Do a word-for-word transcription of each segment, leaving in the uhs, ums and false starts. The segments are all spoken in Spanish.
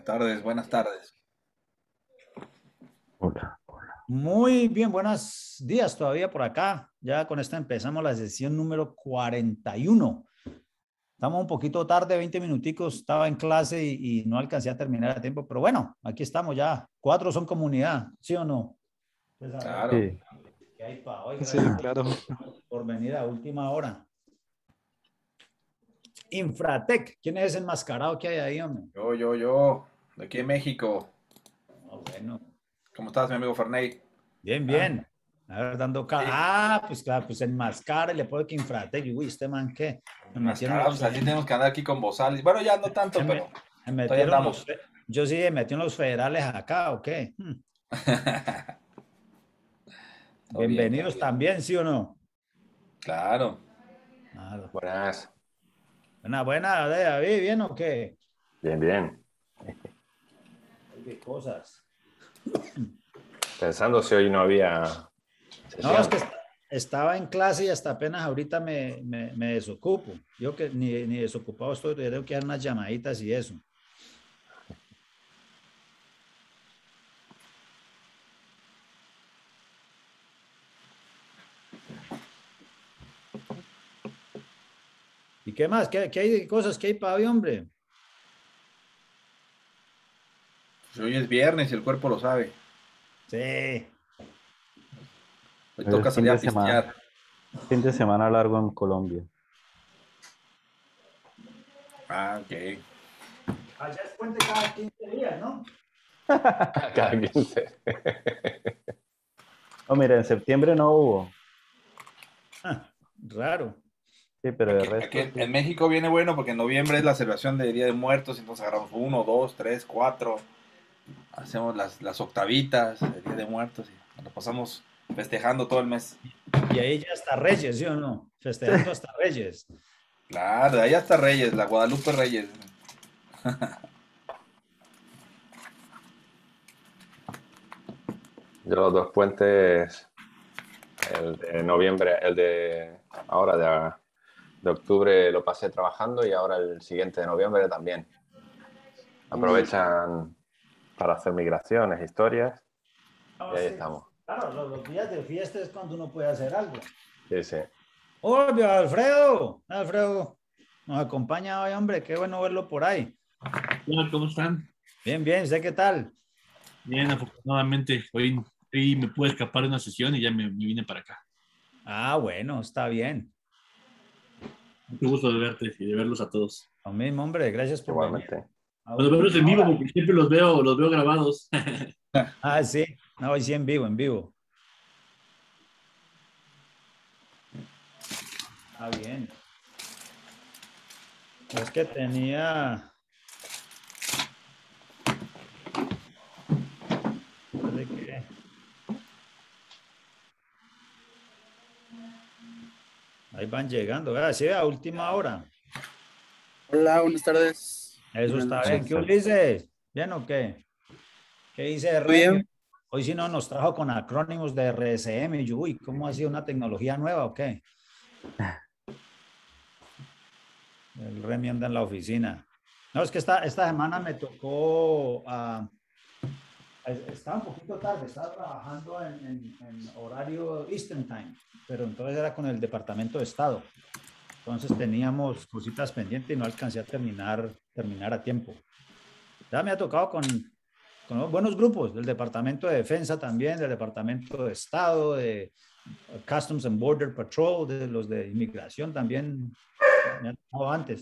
Tardes, buenas tardes. Hola. Muy bien, buenos días todavía por acá. Ya con esta empezamos la sesión número cuarenta y uno. Estamos un poquito tarde, veinte minuticos. Estaba en clase y, y no alcancé a terminar a tiempo, pero bueno, aquí estamos ya. Cuatro son comunidad, ¿sí o no? Pues a ver, Claro. Sí, ¿qué hay para hoy? Sí, Gracias claro. por venir a última hora. Infratec, ¿quién es ese enmascarado que hay ahí, hombre? Yo, yo, yo, de aquí en México. Ah, bueno, ¿Cómo estás, mi amigo Ferney? bien, Ah, bien. A ver, dando ca- sí. Ah, pues claro, pues enmascara y le pone que Infratec. Y, uy, este man, ¿qué? Me metieron Enmascarados, los... pues así tenemos que andar aquí con bozales. Bueno, ya no tanto, Me, me- pero me todavía metieron los, andamos. fe- yo sí me metieron los federales acá, ¿o qué? Hmm. Todo bien, todo Bienvenidos bien. también, ¿sí o no? Claro. Claro. buenas. Buena, buena, David, ¿bien o qué? Bien, bien. Ay, qué cosas. Pensando si hoy no había No, es sesión. que est- estaba en clase y hasta apenas ahorita me, me, me desocupo. Yo que ni, ni desocupado estoy, tengo que dar unas llamaditas y eso. ¿Y qué más? ¿Qué, qué hay de cosas? ¿Qué hay para hoy, hombre? Pues hoy es viernes y el cuerpo lo sabe. Sí. Hoy Es toca fin salir de a semana, pistear. fin de semana largo en Colombia. Ah, ok. Allá es puente cada quince días, ¿no? Cada quince. No, mira, en septiembre no hubo. Ah, raro. Sí, pero de Aquí, aquí resto en, en sí. México viene bueno porque en noviembre es la celebración de Día de Muertos, entonces agarramos uno, dos, tres, cuatro. Hacemos las, las octavitas de Día de Muertos y nos lo pasamos festejando todo el mes. Y ahí ya está Reyes, ¿sí o no? Festejando hasta Reyes. Claro, de ahí hasta Reyes, la Guadalupe Reyes. Yo los dos puentes, el de noviembre, el de ahora de, de octubre lo pasé trabajando y ahora el siguiente de noviembre también. Aprovechan para hacer migraciones, historias y No, ahí sí, estamos. claro, los, los días de fiesta es cuando uno puede hacer algo. Sí, sí. Obvio, Alfredo. Alfredo nos acompaña hoy, hombre. Qué bueno verlo por ahí. Hola, ¿cómo están? Bien, bien. ¿Sé qué tal? Bien, afortunadamente, hoy, hoy me pude escapar de una sesión y ya me, me vine para acá. Ah, bueno, está bien. Mucho gusto de verte y de verlos a todos. Lo mismo, hombre. Gracias por venir. Igualmente. A Bueno, verlos en última vivo hora. porque siempre los veo, los veo grabados. Ah, sí. No, hoy sí en vivo, en vivo. Está bien. Es que tenía... ¿De qué? Ahí van llegando. Ah, sí, a última hora. Hola, buenas tardes. Eso Buenas está bien. noches. ¿Qué Ulises? ¿Bien o qué? ¿Qué dice ¿Todo Remio? bien? Hoy sí no nos trajo con acrónimos de R S M. Y yo, uy, ¿cómo ha sido una tecnología nueva o qué? El Remy anda en la oficina. No, es que esta, esta semana me tocó, uh, estaba un poquito tarde, estaba trabajando en, en, en horario Eastern Time, pero entonces era con el Departamento de Estado. Entonces teníamos cositas pendientes y no alcancé a terminar, terminar a tiempo. Ya me ha tocado con, con buenos grupos del Departamento de Defensa también, del Departamento de Estado, de Customs and Border Patrol, de los de inmigración también, me ha tocado antes.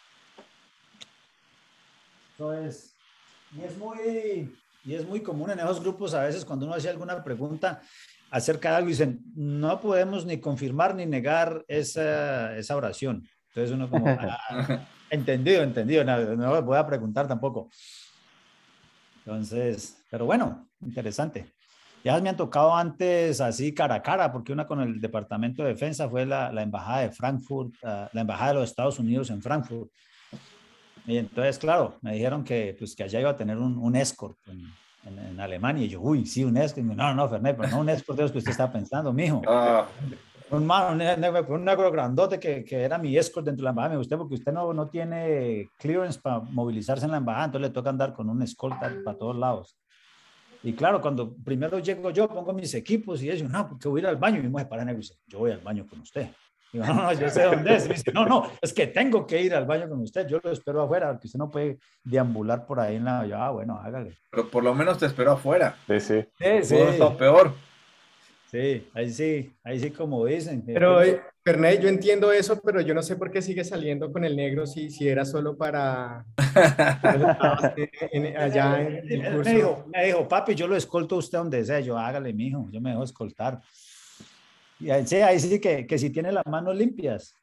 Eso es, y es muy, y es muy común en esos grupos a veces cuando uno hace alguna pregunta acerca de algo y dicen, no podemos ni confirmar ni negar esa, esa oración. Entonces uno como, ah, entendido, entendido, no, no voy a preguntar tampoco. Entonces, pero bueno, interesante. Ya me han tocado antes así cara a cara, porque una con el Departamento de Defensa fue la, la Embajada de Frankfurt, uh, la Embajada de los Estados Unidos en Frankfurt. Y entonces, claro, me dijeron que, pues, que allá iba a tener un, un escort en, en, en Alemania. Y yo, uy, sí, un escort. No, no, Fernet, pero no un escort de los que usted está pensando, mijo. Ah, Un man, un negro, un negro grandote que, que era mi escort dentro de la embajada. Me gustó porque usted no, no tiene clearance para movilizarse en la embajada, entonces le toca andar con un escolta para todos lados. Y claro, cuando primero llego yo, pongo mis equipos y ellos, no, porque voy a ir al baño. Y mi mujer para y dice, yo voy al baño con usted. Digo, no, no, yo sé dónde es. Me dice, no, no, es que tengo que ir al baño con usted. Yo lo espero afuera, porque usted no puede deambular por ahí en la... Yo, ah, bueno, hágale. Pero por lo menos te esperó afuera. Sí, sí. Sí, sí. Pudo haber estado peor. Sí, ahí sí, ahí sí como dicen. Pero, eh, Perney, yo entiendo eso, pero yo no sé por qué sigue saliendo con el negro si, si era solo para... en, en, allá en el Él curso. me dijo, me dijo, papi, yo lo escolto a usted donde sea. Yo, hágale, mijo, yo me dejo escoltar. Y ahí sí, ahí sí que, que si tiene las manos limpias.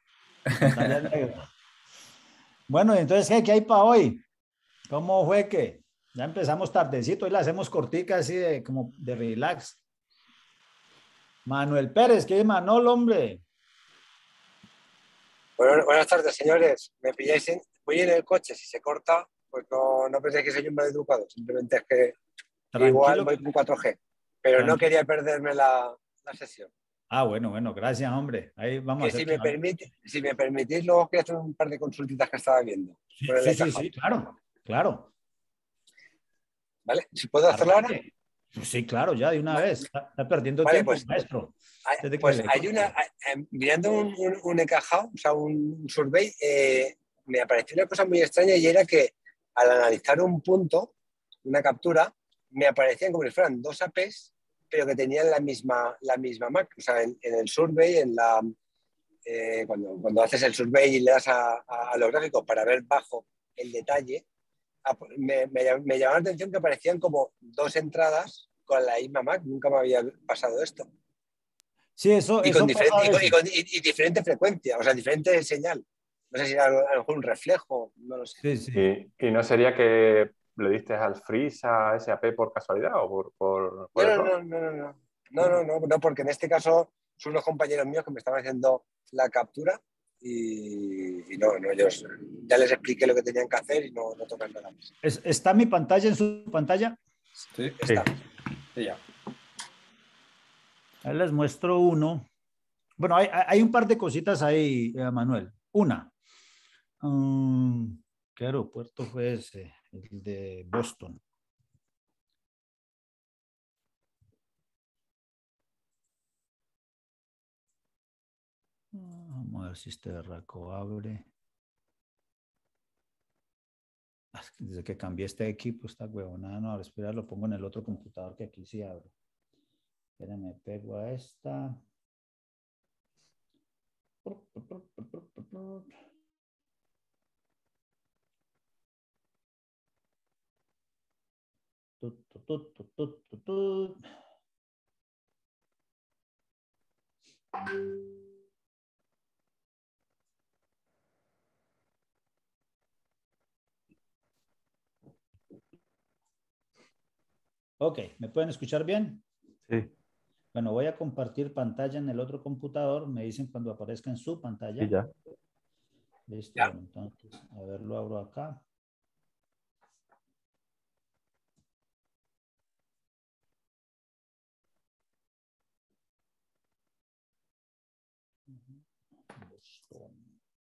Bueno, entonces, ¿qué, qué hay para hoy? ¿Cómo fue que? Ya empezamos tardecito y la hacemos cortica así de como de relax. Manuel Pérez, ¿qué es Manolo, hombre? Bueno, buenas tardes, señores. Me pilláis en, voy en el coche. Si se corta, pues no, no penséis que soy un maleducado. Simplemente es que Tranquilo. igual voy con cuatro G. Pero Tranquilo. no quería perderme la, la sesión. Ah, bueno, bueno, gracias, hombre. Ahí vamos Que a hacer si, me que- permite, si me permitís, luego quiero hacer un par de consultitas que estaba viendo. Sí, Por el sí, sí, encajado. sí, claro, claro. ¿Vale? Si puedo hacerlo ahora. Sí, claro, ya de una Vale. vez. Está, está perdiendo Vale, tiempo, pues, maestro. Hay- Desde que pues le- hay una, hay- eh, mirando un, un, un encajado, o sea, un survey, eh, me apareció una cosa muy extraña y era que al analizar un punto, una captura, me aparecían como si fueran dos A Ps, pero que tenían la misma, la misma Mac. O sea, en, en el survey, en la, eh, cuando, cuando haces el survey y le das a, a, a los gráficos para ver bajo el detalle, a- me, me, llam- me llamaba la atención que aparecían como dos entradas con la misma Mac. Nunca me había pasado esto. Sí, eso, Y eso con, pasa diferente, a y, con, veces. y con- y- y diferente frecuencia, o sea, diferente señal. No sé si era a lo mejor un reflejo, no lo sé. Sí, sí. ¿Y, y no sería que le diste al freeze a S A P por casualidad o por, por, por No, error? no, no, no, no, no, no, no, no, porque en este caso son unos compañeros míos que me estaban haciendo la captura y, y no, no, ellos ya les expliqué lo que tenían que hacer y no, no tocan nada más. Es- ¿Está mi pantalla en su pantalla? Sí, Está. sí, ya. Ahí les muestro uno. Bueno, hay, hay un par de cositas ahí, eh, Manuel. Una, um, ¿qué aeropuerto fue ese? El de Boston. Ah, Vamos a ver si este berraco abre. Ah, es que Desde que cambié este equipo, esta huevonada, no, ahora espera, lo pongo en el otro computador que aquí sí abre. Espérame, pego a esta. Tut, tut, tut, tut, tut, tut, tut. Ok, ¿me pueden escuchar bien? Sí, Bueno, voy a compartir pantalla en el otro computador. Me dicen cuando aparezca en su pantalla. sí, ya. Listo, Ya. bueno, entonces, a ver, lo abro acá. Boston.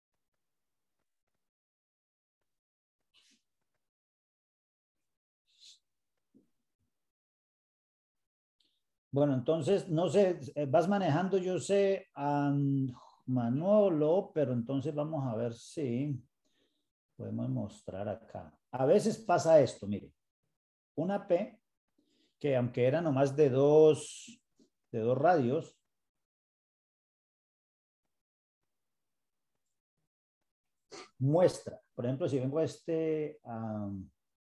Bueno, entonces, no sé, eh, vas manejando, yo sé, a Manolo, pero entonces vamos a ver si podemos mostrar acá. A veces pasa esto, mire, una P que aunque era nomás de dos, de dos radios, muestra. Por ejemplo, si vengo a este um,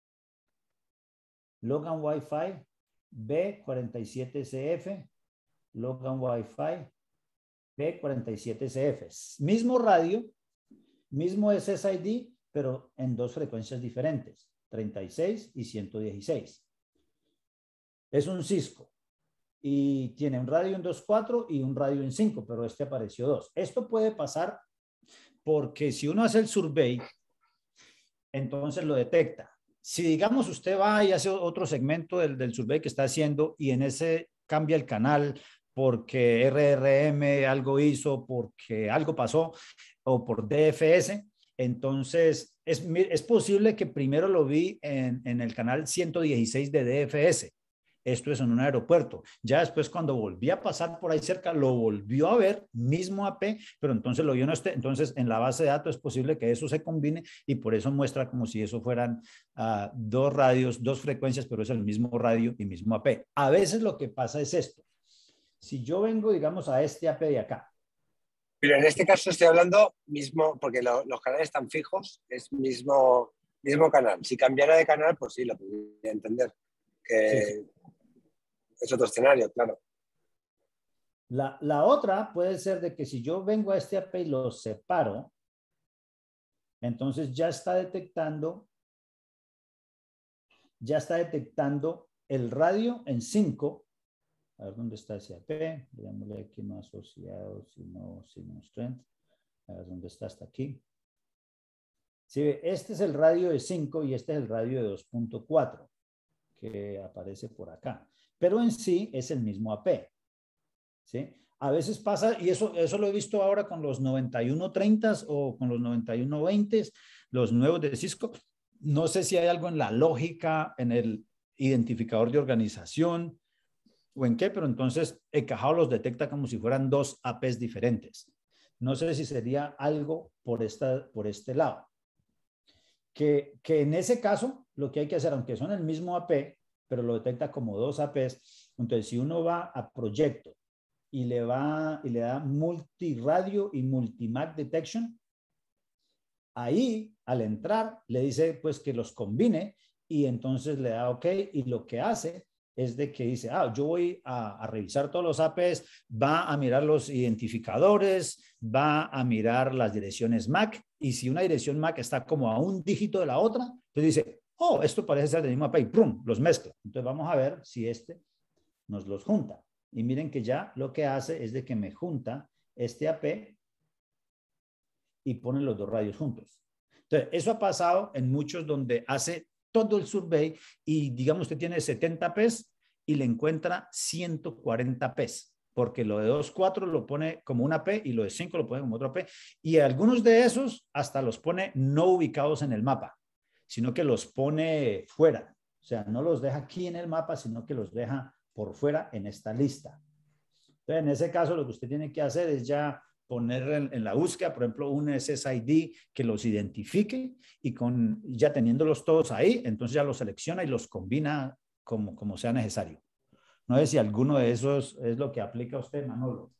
Logan Wi-Fi B cuarenta y siete C F, Logan Wi-Fi B cuarenta y siete C F. Mismo radio, mismo S S I D, pero en dos frecuencias diferentes, treinta y seis y ciento dieciséis. Es un Cisco y tiene un radio en dos punto cuatro y un radio en cinco, pero este apareció dos. Esto puede pasar porque si uno hace el survey, entonces lo detecta. Si digamos usted va y hace otro segmento del, del survey que está haciendo y en ese cambia el canal porque R R M algo hizo, porque algo pasó, o por D F S. Entonces, es, es posible que primero lo vi en, en el canal ciento dieciséis de D F S. Esto es en un aeropuerto. Ya después, cuando volví a pasar por ahí cerca, lo volvió a ver, mismo A P, pero entonces lo vio en este. Entonces, en la base de datos es posible que eso se combine y por eso muestra como si eso fueran uh, dos radios, dos frecuencias, pero es el mismo radio y mismo A P. A veces lo que pasa es esto. Si yo vengo, digamos, a este A P de acá. Pero en este caso estoy hablando mismo, porque lo, los canales están fijos, es mismo, mismo canal. Si cambiara de canal, pues sí, lo podría entender. Que sí, sí. Es otro escenario, claro. La, la otra puede ser de que si yo vengo a este A P y lo separo, entonces ya está detectando, ya está detectando el radio en cinco. A ver dónde está ese A P. Veámosle aquí no asociado, sino Signal Strength. A ver dónde está hasta aquí. Sí, este es el radio de cinco y este es el radio de dos punto cuatro que aparece por acá. Pero en sí es el mismo A P. ¿Sí? A veces pasa, y eso, eso lo he visto ahora con los noventa y uno treinta o con los noventa y uno veinte, los nuevos de Cisco. No sé si hay algo en la lógica, en el identificador de organización o en qué, pero entonces Ekahau los detecta como si fueran dos A Ps diferentes. No sé si sería algo por, esta, por este lado. Que, que en ese caso, lo que hay que hacer, aunque son el mismo A P, pero lo detecta como dos A Ps, entonces si uno va a proyecto y le, va, y le da multiradio y multimac detection, ahí al entrar le dice pues que los combine y entonces le da OK y lo que hace es de que dice, ah, yo voy a, a revisar todos los A Ps, va a mirar los identificadores, va a mirar las direcciones M A C y si una dirección M A C está como a un dígito de la otra, entonces dice, oh, esto parece ser del mismo A P y ¡prum! Los mezcla. Entonces vamos a ver si este nos los junta. Y miren que ya lo que hace es de que me junta este A P y pone los dos radios juntos. Entonces, eso ha pasado en muchos donde hace todo el survey y digamos usted tiene setenta Ps y le encuentra ciento cuarenta Ps, porque lo de dos punto cuatro lo pone como una P y lo de cinco lo pone como otra P. Y algunos de esos hasta los pone no ubicados en el mapa, sino que los pone fuera. O sea, no los deja aquí en el mapa, sino que los deja por fuera en esta lista. Entonces, en ese caso, lo que usted tiene que hacer es ya poner en, en la búsqueda, por ejemplo, un S S I D que los identifique y con, ya teniéndolos todos ahí, entonces ya los selecciona y los combina como, como sea necesario. No sé si alguno de esos es lo que aplica usted, Manolo.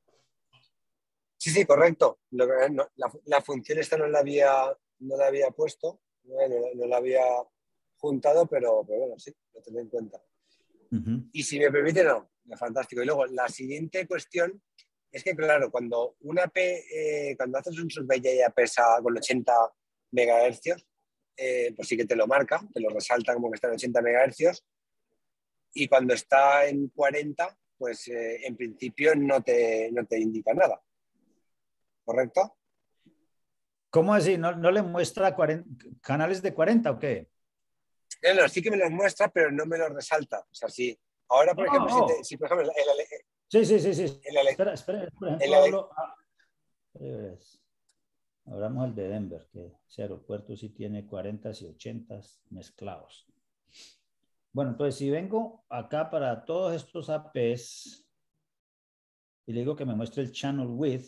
Sí, sí, correcto. Lo, no, la, la función esta no la había, no la había puesto, no, no, no la había juntado, pero, pero bueno, sí, lo tengo en cuenta. Uh-huh. Y si me permite, no, fantástico. Y luego, la siguiente cuestión es que, claro, cuando una P, eh, cuando haces un survey ya pesa con ochenta megahercios, eh, pues sí que te lo marca, te lo resalta como que está en ochenta megahercios. Y cuando está en cuarenta, pues eh, en principio no te, no te indica nada. ¿Correcto? ¿Cómo así? ¿No, no le muestra cuarenta, canales de cuarenta o qué? No, no, sí que me los muestra, pero no me los resalta. O sea, sí. Ahora, por no, ejemplo, no. Si, te, si por ejemplo... El, el, sí, sí, sí, sí. El, el, espera, espera, por ejemplo, el, hablo... Ah, hablamos el de Denver, que ese aeropuerto sí tiene cuarenta y ochenta mezclados. Bueno, entonces si vengo acá para todos estos A Ps y le digo que me muestre el channel width,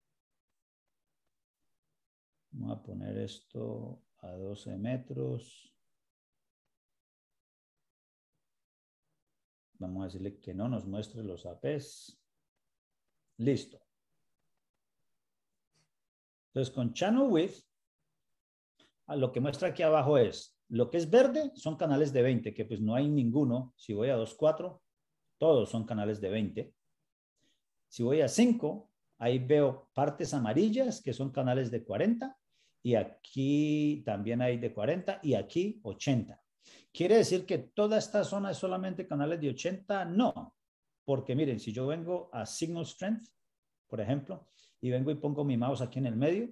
vamos a poner esto a doce metros. Vamos a decirle que no nos muestre los A Ps. Listo. Entonces con channel width, lo que muestra aquí abajo es, lo que es verde son canales de veinte, que pues no hay ninguno. Si voy a dos punto cuatro, todos son canales de veinte. Si voy a cinco, ahí veo partes amarillas que son canales de cuarenta y aquí también hay de cuarenta y aquí ochenta. ¿Quiere decir que toda esta zona es solamente canales de ochenta? No, porque miren, si yo vengo a Signal Strength, por ejemplo, y vengo y pongo mi mouse aquí en el medio,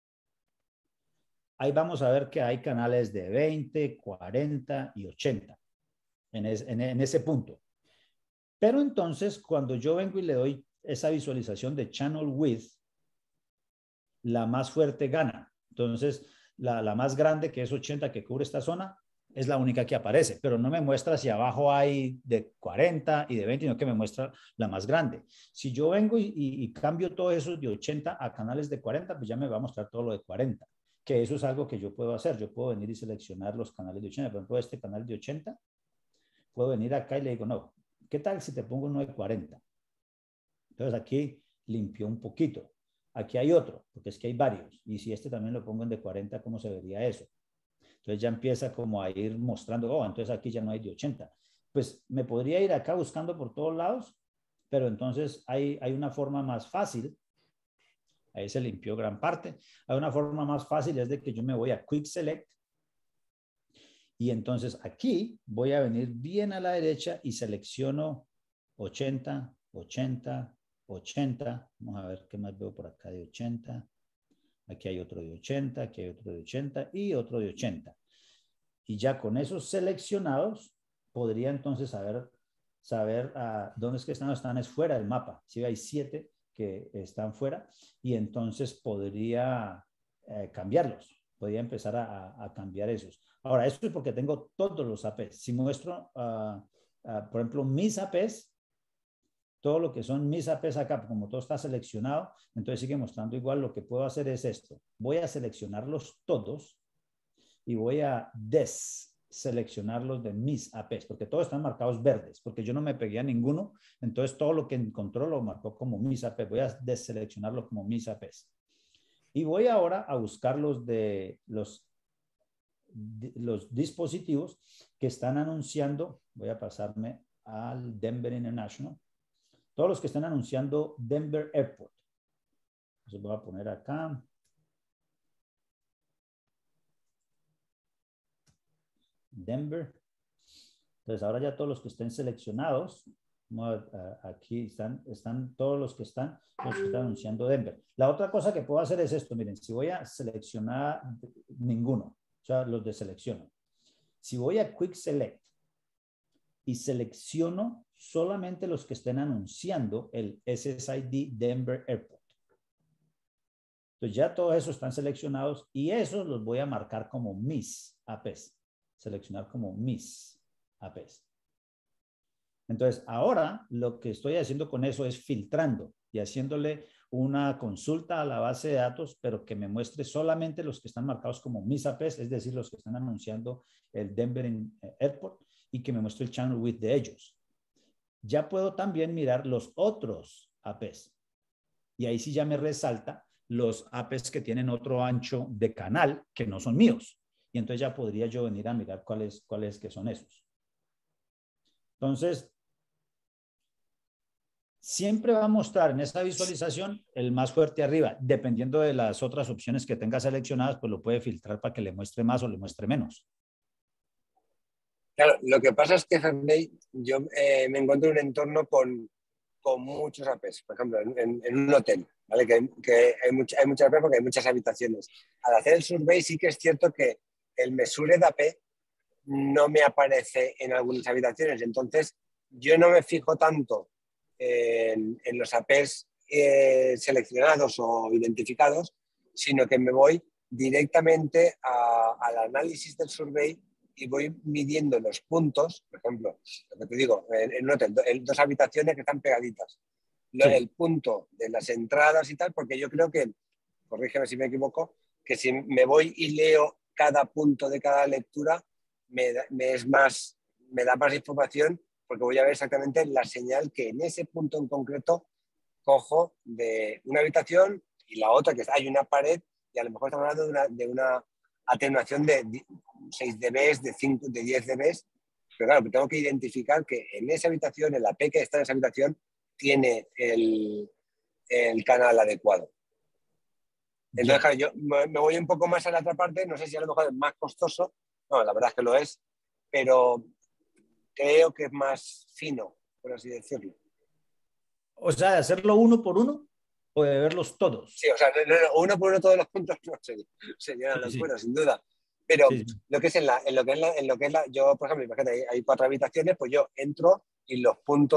ahí vamos a ver que hay canales de veinte, cuarenta y ochenta en, es, en, en ese punto. Pero entonces, cuando yo vengo y le doy esa visualización de channel width, la más fuerte gana. Entonces, la, la más grande, que es ochenta, que cubre esta zona, es la única que aparece, pero no me muestra si abajo hay de cuarenta y de veinte, sino que me muestra la más grande. Si yo vengo y, y, y cambio todo eso de ochenta a canales de cuarenta, pues ya me va a mostrar todo lo de cuarenta, que eso es algo que yo puedo hacer. Yo puedo venir y seleccionar los canales de ochenta. Por ejemplo, este canal de ochenta, puedo venir acá y le digo, no, ¿qué tal si te pongo uno de cuarenta? Entonces aquí limpió un poquito. Aquí hay otro, porque es que hay varios. Y si este también lo pongo en de cuarenta, ¿cómo se vería eso? Entonces ya empieza como a ir mostrando, oh, entonces aquí ya no hay de ochenta. Pues me podría ir acá buscando por todos lados, pero entonces hay, hay una forma más fácil. Ahí se limpió gran parte. Hay una forma más fácil, es de que yo me voy a Quick Select. Y entonces aquí voy a venir bien a la derecha y selecciono ochenta, ochenta, ochenta. Vamos a ver qué más veo por acá de ochenta. Aquí hay otro de ochenta, aquí hay otro de ochenta y otro de ochenta. Y ya con esos seleccionados, podría entonces saber, saber uh, dónde es que están. Están es fuera del mapa. Si hay siete que están fuera, y entonces podría eh, cambiarlos. Podría empezar a, a cambiar esos. Ahora, esto es porque tengo todos los A Ps. Si muestro, uh, uh, por ejemplo, mis A Ps, todo lo que son mis A Ps acá, como todo está seleccionado, entonces sigue mostrando igual. Lo que puedo hacer es esto. Voy a seleccionarlos todos y voy a deseleccionarlos de mis A Ps, porque todos están marcados verdes, porque yo no me pegué a ninguno, entonces todo lo que encontró lo marcó como mis A Ps. Voy a deseleccionarlo como mis A Ps. Y voy ahora a buscar los de los, los dispositivos que están anunciando. Voy a pasarme al Denver International. Todos los que están anunciando Denver Airport. Entonces voy a poner acá. Denver. Entonces ahora ya todos los que estén seleccionados, aquí están, están todos los que están, los que están anunciando Denver. La otra cosa que puedo hacer es esto. Miren, si voy a seleccionar ninguno, o sea, los deselecciono. Si voy a Quick Select y selecciono solamente los que estén anunciando el S S I D Denver Airport. Entonces ya todos esos están seleccionados y esos los voy a marcar como mis A Ps. Seleccionar como mis A Ps. Entonces ahora lo que estoy haciendo con eso es filtrando y haciéndole una consulta a la base de datos, pero que me muestre solamente los que están marcados como mis A Ps, es decir, los que están anunciando el Denver Airport, y que me muestre el channel width de ellos. Ya puedo también mirar los otros A Ps. Y ahí sí ya me resalta los A Ps que tienen otro ancho de canal que no son míos. Y entonces ya podría yo venir a mirar cuáles, cuáles que son esos. Entonces, siempre va a mostrar en esa visualización el más fuerte arriba. Dependiendo de las otras opciones que tenga seleccionadas, pues lo puede filtrar para que le muestre más o le muestre menos. Claro, lo que pasa es que, Ferney, yo eh, me encuentro en un entorno con, con muchos A Ps. Por ejemplo, en, en un hotel, ¿vale? Que, que hay, mucha, hay muchas A Ps porque hay muchas habitaciones. Al hacer el survey sí que es cierto que el mesure de A P no me aparece en algunas habitaciones. Entonces, yo no me fijo tanto en, en los A Ps eh, seleccionados o identificados, sino que me voy directamente a, al análisis del survey y voy midiendo los puntos. Por ejemplo, lo que te digo, en, en un hotel, en dos habitaciones que están pegaditas. Lo, sí. El punto de las entradas y tal, porque yo creo que, corrígeme si me equivoco, que si me voy y leo cada punto de cada lectura, me, me, es más, me da más información, porque voy a ver exactamente la señal que en ese punto en concreto cojo de una habitación y la otra, que hay una pared, y a lo mejor estamos hablando de una, de una atenuación de seis decibelios, de cinco, de diez decibelios, pero claro, tengo que identificar que en esa habitación, en la P que está en esa habitación, tiene el, el canal adecuado. Entonces, claro, yo me voy un poco más a la otra parte, no sé si a lo mejor es más costoso, no, la verdad es que lo es, pero creo que es más fino, por así decirlo. O sea, de hacerlo uno por uno o de verlos todos. Sí, o sea, no, no, uno por uno todos los puntos no sería, sería una locura, sí, sin duda. Pero sí, sí. Lo que es en, la, en, lo que es la, en lo que es la, yo, por ejemplo, imagínate, hay, hay cuatro habitaciones, pues yo entro y los puntos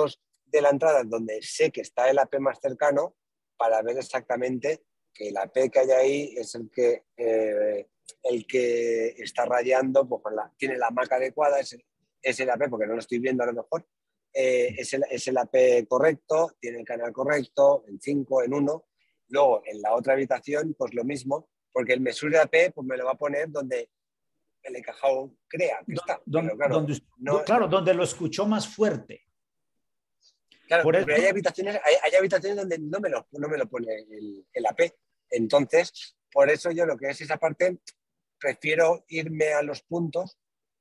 de la entrada donde sé que está el A P más cercano para ver exactamente que el A P que hay ahí es el que, eh, el que está radiando, pues con la, tiene la M A C adecuada, es el, es el A P, porque no lo estoy viendo a lo mejor, eh, es, el, es el A P correcto, tiene el canal correcto, en cinco, en uno. Luego, en la otra habitación, pues lo mismo, porque el Mesure A P pues me lo va a poner donde el encajado crea que está. Don- Pero claro, donde, no- claro, donde lo escuchó más fuerte. Claro, Por pero eso- hay habitaciones, hay, hay habitaciones donde no me lo, no me lo pone el, el A P. Entonces, por eso yo lo que es esa parte, prefiero irme a los puntos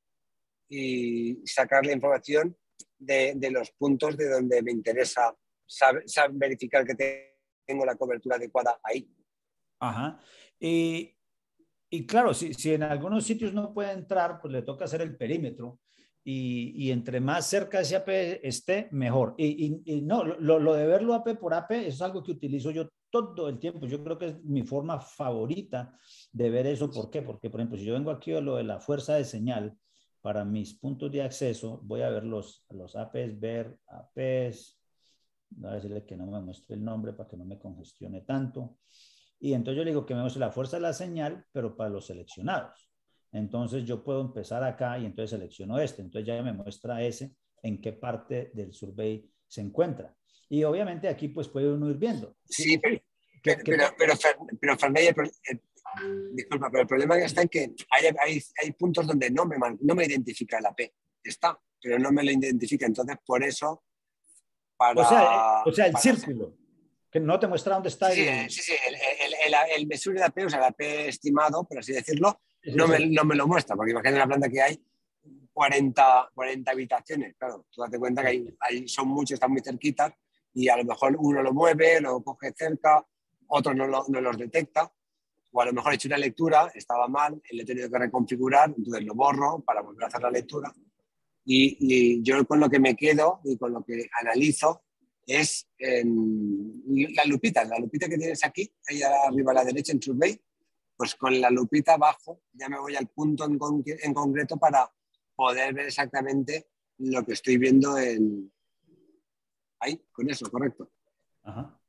y sacar la información de, de los puntos de donde me interesa saber, saber verificar que te- tengo la cobertura adecuada ahí. Ajá. Y, y claro, si, si en algunos sitios no puede entrar, pues le toca hacer el perímetro. Y, y entre más cerca de ese A P esté, mejor. Y, y, y no, lo, lo de verlo A P por A P es algo que utilizo yo todo el tiempo. Yo creo que es mi forma favorita de ver eso. ¿Por qué? Porque, por ejemplo, si yo vengo aquí a lo de la fuerza de señal, para mis puntos de acceso, voy a ver los, los A Ps, ver A Ps, voy a decirle que no me muestre el nombre para que no me congestione tanto. Y entonces yo le digo que me muestre la fuerza de la señal, pero para los seleccionados. Entonces yo puedo empezar acá y entonces selecciono este. Entonces ya me muestra ese en qué parte del survey se encuentra. Y obviamente aquí pues puede uno ir viendo. Sí, pero, ¿Qué- pero, qué- pero, pero, Fer- pero Ferney, el pro- el- disculpa, pero el problema está en que hay, hay, hay puntos donde no me, man- no me identifica el A P. Está, pero no me lo identifica. Entonces, por eso, para... O sea, eh, o sea, el para- círculo, que no te muestra dónde está Sí, sí, el... eh, sí, sí, el, el, el, el Mesure de A P, o sea, el A P estimado, por así decirlo, Sí, sí, no me, sí. no me lo muestra, porque imagínate una planta que hay cuarenta, cuarenta habitaciones. Claro, tú date cuenta que hay, hay, son muchos, están muy cerquitas, y a lo mejor uno lo mueve, lo coge cerca, otro no, lo, no los detecta, o a lo mejor he hecho una lectura, estaba mal, le he tenido que reconfigurar, entonces lo borro para volver a hacer la lectura. Y, y yo con lo que me quedo y con lo que analizo es en la lupita, la lupita que tienes aquí, ahí arriba a la derecha en Survey, pues con la lupita abajo ya me voy al punto en, con, en concreto para poder ver exactamente lo que estoy viendo en... Ahí, con eso, correcto. Ajá.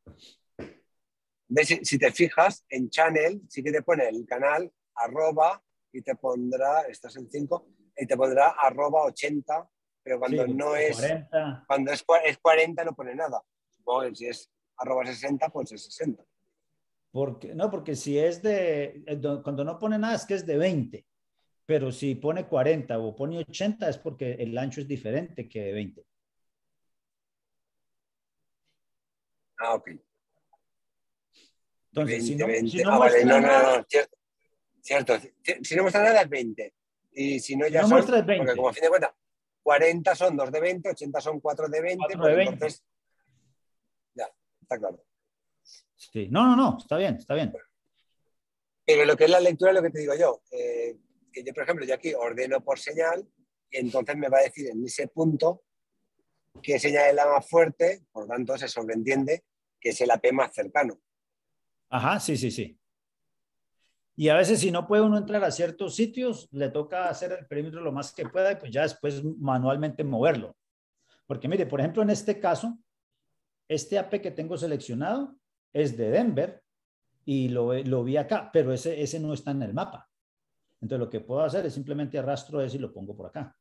¿Ves? Si, si te fijas, en Channel sí que te pone el canal arroba y te pondrá, estás en cinco, y te pondrá arroba ochenta, pero cuando Sí, no es... cuarenta. Cuando es, cua- es cuarenta no pone nada. Supongo que si es arroba sesenta, pues es sesenta. Porque, no, porque si es de, eh, do- cuando no pone nada es que es de veinte, pero si pone cuarenta o pone ochenta es porque el ancho es diferente que de veinte. Ah, ok. Entonces, si veinte, no, veinte. si no Ah, vale, muestra no, no, nada, no, cierto. Cierto. Si no muestra nada es veinte. Y si no si ya no son, muestra es porque veinte, como a fin de cuentas, cuarenta son dos de veinte, ochenta son cuatro de veinte, cuatro pues de veinte. entonces, ya, está claro. Sí, no, no, no, está bien, está bien. Pero lo que es la lectura, lo que te digo yo, eh, que yo, por ejemplo, yo aquí ordeno por señal y entonces me va a decir en ese punto qué señal es la más fuerte, por lo tanto se sobreentiende que es el A P más cercano. Ajá, sí, sí, sí. Y a veces si no puede uno entrar a ciertos sitios, le toca hacer el perímetro lo más que pueda y pues ya después manualmente moverlo. Porque mire, por ejemplo, en este caso, este A P que tengo seleccionado es de Denver y lo, lo vi acá, pero ese, ese no está en el mapa. Entonces lo que puedo hacer es simplemente arrastro ese y lo pongo por acá.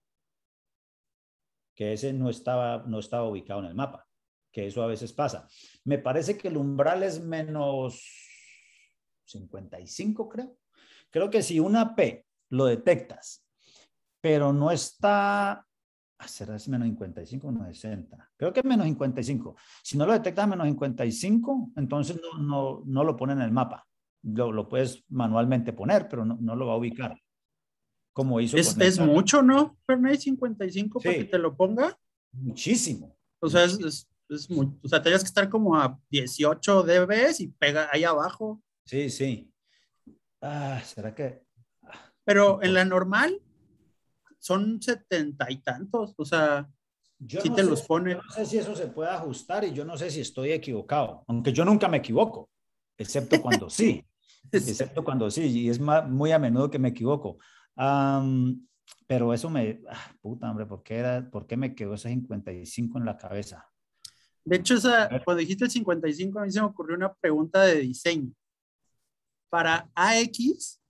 Que ese no estaba, no estaba ubicado en el mapa. Que eso a veces pasa. Me parece que el umbral es menos cincuenta y cinco, creo. Creo que si una P lo detectas, pero no está, será es menos cincuenta y cinco o menos sesenta. Creo que es menos cincuenta y cinco. Si no lo detectas menos cincuenta y cinco, entonces no, no, no lo pone en el mapa. Lo, lo puedes manualmente poner, pero no, no lo va a ubicar. Como hizo Es, con es esta. mucho, ¿no, Ferney? cincuenta y cinco para Sí. que te lo ponga. Muchísimo. O sea, es, es, es muy, o sea, tendrías que estar como a dieciocho dB y pega ahí abajo. Sí, sí. Ah, ¿será que? Pero en la normal son setenta y tantos. O sea, Yo sí no te sé, los pone. yo no sé si eso se puede ajustar y yo no sé si estoy equivocado, aunque yo nunca me equivoco, excepto cuando sí, excepto cuando sí, y es más, muy a menudo que me equivoco. Um, pero eso me, ah, puta hombre, ¿por qué, era, ¿por qué me quedó ese cincuenta y cinco en la cabeza? De hecho, esa, cuando dijiste el cincuenta y cinco, a mí se me ocurrió una pregunta de diseño. Para A X,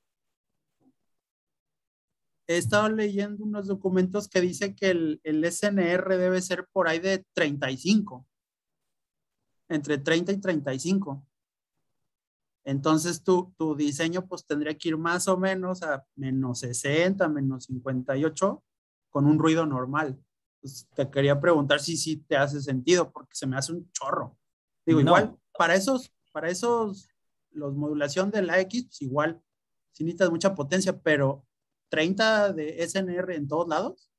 he estado leyendo unos documentos que dice que el, el S N R debe ser por ahí de treinta y cinco, entre treinta y treinta y cinco. Entonces tu, tu diseño pues tendría que ir más o menos a menos sesenta, menos cincuenta y ocho con un ruido normal. Entonces, te quería preguntar si sí te hace sentido porque se me hace un chorro. Digo, No. igual, para esos, para esos, los modulación de la X, pues igual, sí necesitas mucha potencia, pero treinta de S N R en todos lados.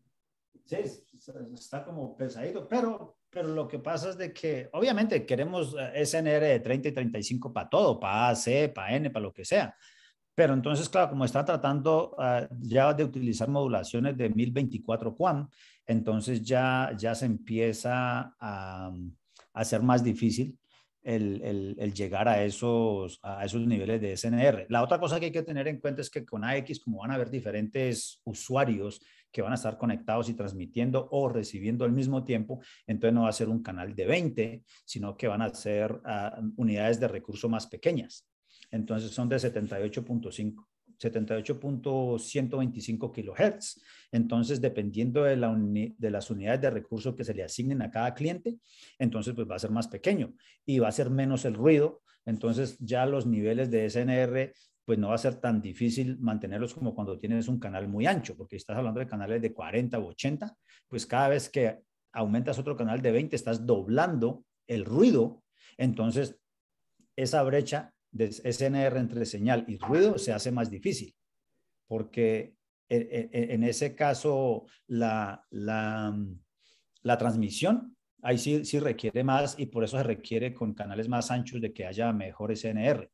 Sí, está como pesadito, pero, pero lo que pasa es de que obviamente queremos S N R de treinta y treinta y cinco para todo, para A, C, para N, para lo que sea. Pero entonces, claro, como está tratando uh, ya de utilizar modulaciones de mil veinticuatro QAM, entonces ya, ya se empieza a, a ser más difícil el, el, el llegar a esos, a esos niveles de S N R. La otra cosa que hay que tener en cuenta es que con A X, como van a haber diferentes usuarios que van a estar conectados y transmitiendo o recibiendo al mismo tiempo, entonces no va a ser un canal de veinte, sino que van a ser uh, unidades de recurso más pequeñas. Entonces son de setenta y ocho punto cinco, setenta y ocho punto ciento veinticinco kilohertz. Entonces, dependiendo de, la uni, de las unidades de recurso que se le asignen a cada cliente, entonces pues va a ser más pequeño y va a ser menos el ruido. Entonces ya los niveles de S N R pues no va a ser tan difícil mantenerlos como cuando tienes un canal muy ancho, porque estás hablando de canales de cuarenta u ochenta, pues cada vez que aumentas otro canal de veinte, estás doblando el ruido. Entonces, esa brecha de S N R entre señal y ruido se hace más difícil, porque en ese caso la, la, la transmisión ahí sí, sí requiere más y por eso se requiere con canales más anchos de que haya mejor S N R.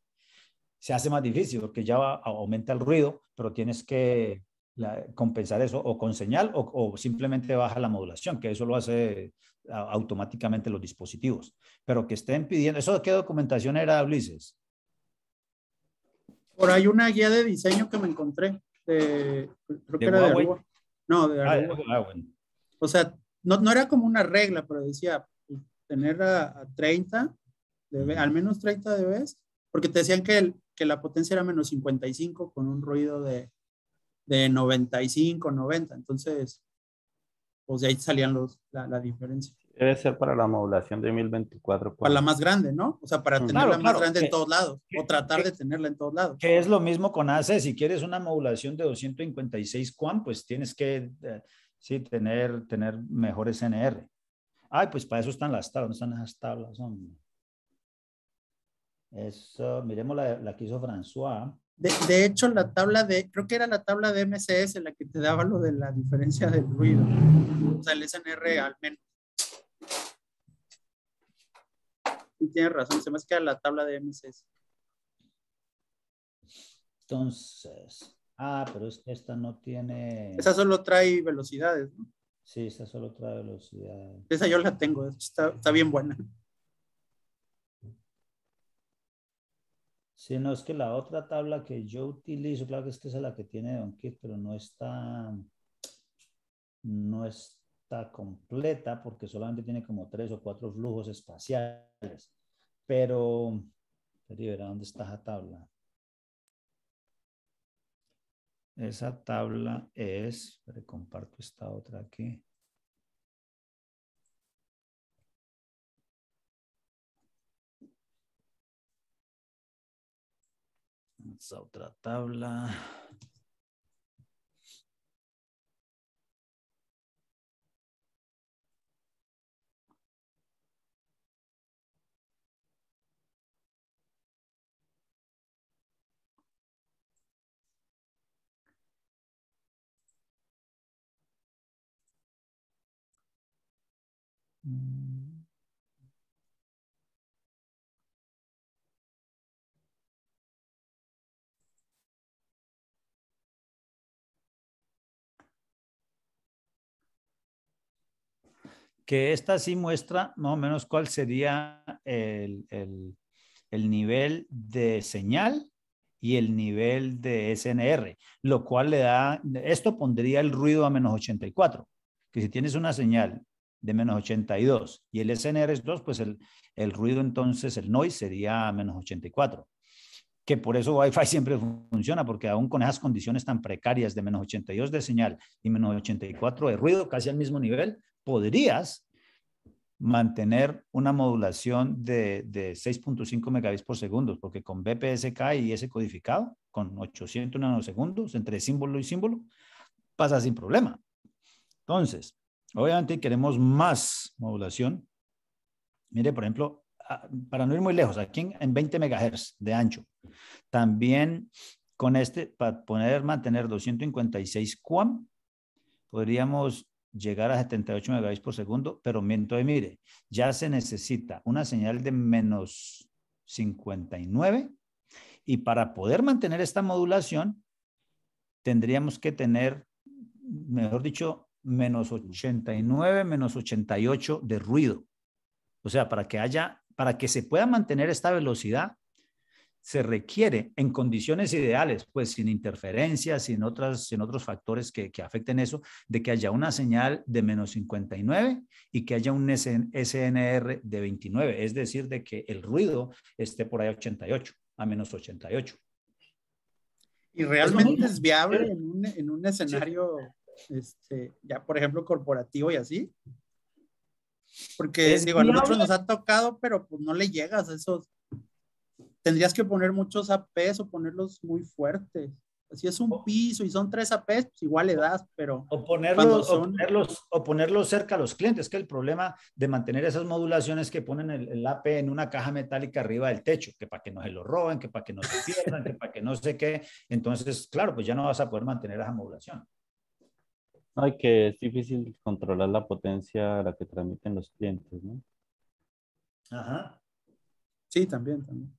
Se hace más difícil porque ya va, aumenta el ruido, pero tienes que la, compensar eso o con señal o, o simplemente baja la modulación, que eso lo hace automáticamente los dispositivos. Pero que estén pidiendo, ¿eso qué documentación era, Ulises? Por ahí una guía de diseño que me encontré, de, creo ¿De que era Huawei? de Aruba. No, de Ah, Aruba. ah, bueno. O sea, no, no era como una regla, pero decía pues, tener a, a treinta, dB, al menos treinta dB, porque te decían que, el, que la potencia era menos cincuenta y cinco con un ruido de, de noventa y cinco, noventa. Entonces, pues de ahí salían los, la, la diferencia. Debe ser para la modulación de mil veinticuatro. Para la más grande, ¿no? O sea, para tenerla Claro, más claro, grande que, en todos lados, que, o tratar que, de tenerla en todos lados. Que es lo mismo con A C. Si quieres una modulación de doscientos cincuenta y seis QAM, pues tienes que eh, sí, tener, tener mejor S N R. Ay, pues para eso están las tablas. ¿Dónde están esas tablas? Hombre? Eso, miremos la, la que hizo François. De, de hecho, la tabla de, creo que era la tabla de M C S la que te daba lo de la diferencia del ruido. O sea, el S N R al menos. Y tienes razón, se me hace que era la tabla de M C S. Entonces, ah, pero es que esta no tiene... Esa solo trae velocidades, ¿no? Sí, esta solo trae velocidades. Esa yo la tengo, está, está bien buena. Sí, no, es que la otra tabla que yo utilizo, claro que es que esa es la que tiene DonKit, pero no está, no está completa porque solamente tiene como tres o cuatro flujos espaciales. Pero, pero ¿dónde está esa tabla? Esa tabla es, pero comparto esta otra aquí. Esa otra tabla. Mm. Que esta sí muestra más o menos cuál sería el, el, el nivel de señal y el nivel de S N R, lo cual le da, esto pondría el ruido a menos ochenta y cuatro, que si tienes una señal de menos ochenta y dos y el S N R es dos, pues el, el ruido entonces, el noise sería menos ochenta y cuatro. Que por eso Wi-Fi siempre funciona, porque aún con esas condiciones tan precarias de menos ochenta y dos de señal y menos ochenta y cuatro de ruido, casi al mismo nivel, podrías mantener una modulación de, de seis punto cinco megabits por segundo, porque con B P S K y ese codificado, con ochocientos nanosegundos entre símbolo y símbolo, pasa sin problema. Entonces, obviamente queremos más modulación. Mire, por ejemplo, para no ir muy lejos, aquí en, en veinte megahertz de ancho, también con este, para poder mantener doscientos cincuenta y seis Q A M, podríamos llegar a setenta y ocho megabits por segundo, pero entonces mire, ya se necesita una señal de menos cincuenta y nueve y para poder mantener esta modulación tendríamos que tener, mejor dicho, menos ochenta y nueve, menos ochenta y ocho de ruido. O sea, para que haya, para que se pueda mantener esta velocidad, se requiere en condiciones ideales, pues sin interferencias, sin, otras, sin otros factores que, que afecten eso, de que haya una señal de menos cincuenta y nueve y que haya un S N R de veintinueve, es decir, de que el ruido esté por ahí a ochenta y ocho, a menos ochenta y ocho. ¿Y realmente es viable en un, en un escenario, sí. este, ya por ejemplo, corporativo y así? Porque ¿Es digo, a viable? nosotros nos ha tocado, pero pues no le llegas a esos. Tendrías que poner muchos A Ps o ponerlos muy fuertes. Si es un piso y son tres A Ps, pues igual le das, pero o ponerlos, son... o, ponerlos, o ponerlos cerca a los clientes, que el problema de mantener esas modulaciones que ponen el, el A P en una caja metálica arriba del techo, que para que no se lo roben, que para que no se pierdan, que para que no sé qué. Entonces, claro, pues ya no vas a poder mantener esa modulación. Ay, que es difícil controlar la potencia a la que transmiten los clientes, ¿no? Ajá. Sí, también, también.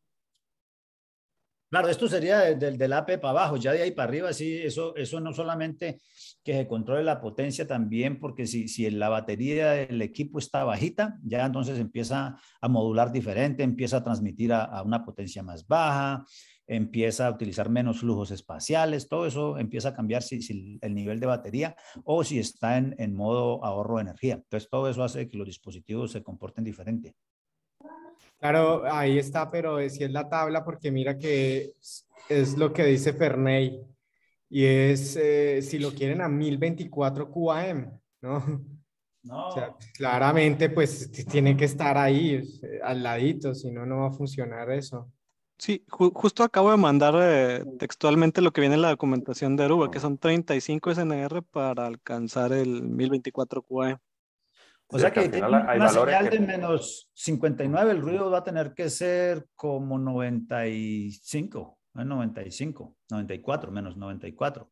Claro, esto sería del, del, del A P para abajo, ya de ahí para arriba, sí, eso, eso no solamente que se controle la potencia también, porque si, si la batería del equipo está bajita, ya entonces empieza a modular diferente, empieza a transmitir a, a una potencia más baja, empieza a utilizar menos flujos espaciales, todo eso empieza a cambiar si, si el nivel de batería o si está en, en modo ahorro de energía. Entonces todo eso hace que los dispositivos se comporten diferente. Claro, ahí está, pero si es la tabla, porque mira que es, es lo que dice Ferney, y es eh, si lo quieren a mil veinticuatro Q A M, ¿no? No. O sea, claramente pues tiene que estar ahí, al ladito, si no, no va a funcionar eso. Sí, ju justo acabo de mandar eh, textualmente lo que viene en la documentación de Aruba, que son treinta y cinco S N R para alcanzar el mil veinticuatro Q A M. O sea que, que tiene hay una valores señal que... de menos cincuenta y nueve, el ruido va a tener que ser como noventa y cinco, noventa y cinco, noventa y cuatro, menos noventa y cuatro.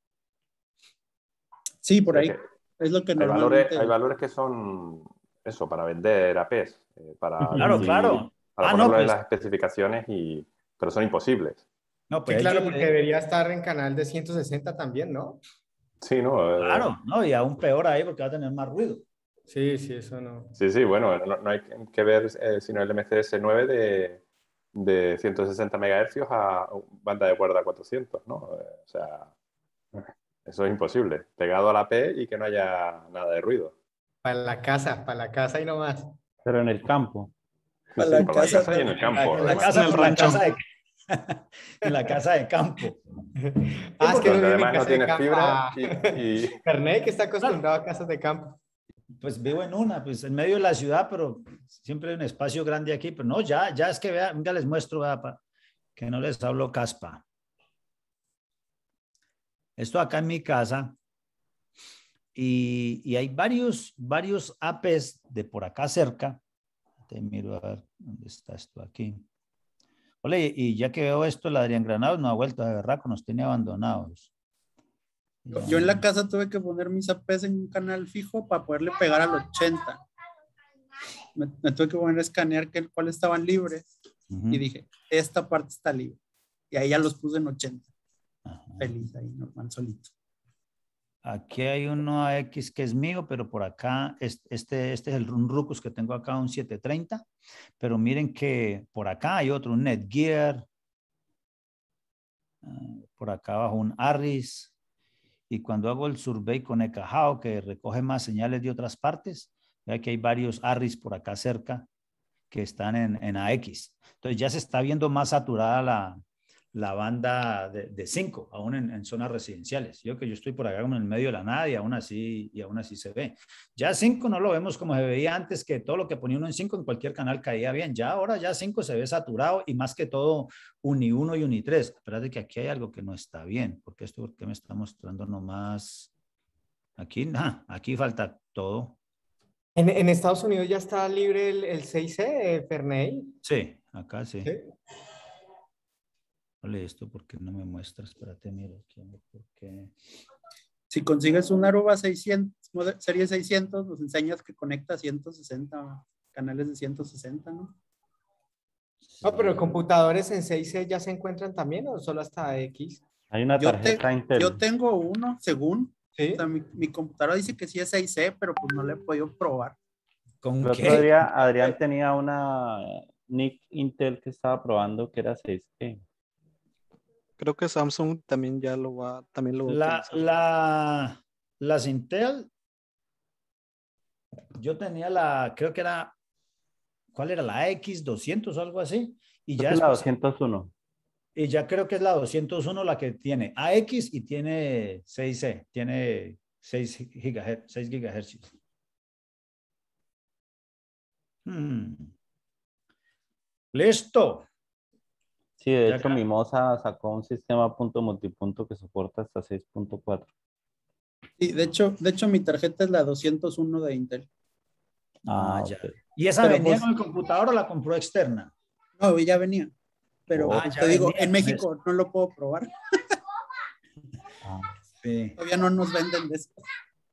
Sí, por Sí, ahí. que Es lo que hay normalmente... valores, hay valores que son eso, para vender A Ps, eh, para, Claro, decir, claro. para Ah, ponerlo no, pues, en las especificaciones, y, pero son imposibles. no, pues Sí, claro, yo porque le- debería estar en canal de ciento sesenta también, ¿no? Sí, ¿no? Eh, claro, no, y aún peor ahí porque va a tener más ruido. Sí, sí, eso no. Sí, sí, bueno, no, no hay que ver eh, sino el M C S nueve de, de ciento sesenta megahercios a banda de cuerda cuatrocientos, ¿no? Eh, o sea, eso es imposible. Pegado a la P y que no haya nada de ruido. Para la casa, para la casa y no más. Pero en el campo. Para Sí, la por la casa casa y en el campo. En la además. casa, En el por la rancho. casa de, en la casa de campo. Ah, es que no Donde vive en además no casa de tienes campo. fibra Ah, y, y- Ferney, que está acostumbrado a casas de campo. Pues vivo en una, pues en medio de la ciudad, pero siempre hay un espacio grande aquí. Pero no, ya, ya es que vea, venga, les muestro, vea, pa- que no les hablo caspa. Esto acá en mi casa. Y, y hay varios, varios A Ps de por acá cerca. Te miro a ver dónde está esto aquí. Ole, y ya que veo esto, el Adrián Granados no ha vuelto a Berraco, nos tiene abandonados. Yo, yo en la casa tuve que poner mis A Ps en un canal fijo para poderle pegar al ochenta. Me, me tuve que poner a escanear que, cuáles estaban libres. Uh-huh. Y dije, esta parte está libre. Y ahí ya los puse en ochenta. Ajá. Feliz ahí, normal, solito. Aquí hay uno A X que es mío, pero por acá, este, este es el un Ruckus que tengo acá, un setecientos treinta. Pero miren que por acá hay otro, un Netgear. Uh, por acá abajo un ARRIS. Y cuando hago el survey con Ekahau, que recoge más señales de otras partes, ya que hay varios ARRIS por acá cerca que están en, en A X. Entonces ya se está viendo más saturada la, la banda de cinco, aún en, en zonas residenciales. Yo que yo estoy por acá como en el medio de la nada y aún así, y aún así se ve. Ya cinco no lo vemos como se veía antes, que todo lo que ponía uno en cinco en cualquier canal caía bien. Ya ahora ya cinco se ve saturado y más que todo Uni uno y Uni tres. Espérate que aquí hay algo que no está bien, porque esto porque me está mostrando nomás aquí, nah, aquí falta todo. En, en Estados Unidos ya está libre el, el seis C, eh, Ferney. Sí, acá sí. ¿Sí? Vale, esto porque no me muestra, espérate, mira aquí, porque... Si consigues un Aruba seiscientos, serie seiscientos, nos enseñas que conecta ciento sesenta canales de ciento sesenta, ¿no? No, pero computadores en seis C ya se encuentran también o solo hasta X. Hay una Yo, tarjeta te, Intel. yo tengo uno, según. ¿Sí? O sea, mi, mi computadora dice que sí es seis C, pero pues no le he podido probar. ¿Con El qué? otro día Adrián tenía una N I C Intel que estaba probando que era seis C. Creo que Samsung también ya lo va, también lo va a La, utilizar. la, las Intel, yo tenía la, creo que era, ¿cuál era? La X doscientos o algo así. Y Creo ya que es la después- doscientos uno. Y ya creo que es la doscientos uno la que tiene A X y tiene seis C, tiene seis gigahertz, seis gigahertz. Hmm. Listo. Sí, de Ya hecho acá. Mimosa sacó un sistema punto multipunto que soporta hasta seis punto cuatro. Sí, de hecho, de hecho, mi tarjeta es la doscientos uno de Intel. Ah, Ah, ya. ok. ¿Y esa Pero venía pues- con el computador o la compró externa? No, ya venía. Pero Oh. Ah, pues, ya te digo, venía, en México no lo puedo probar. Ah, Sí. Todavía no nos venden de eso.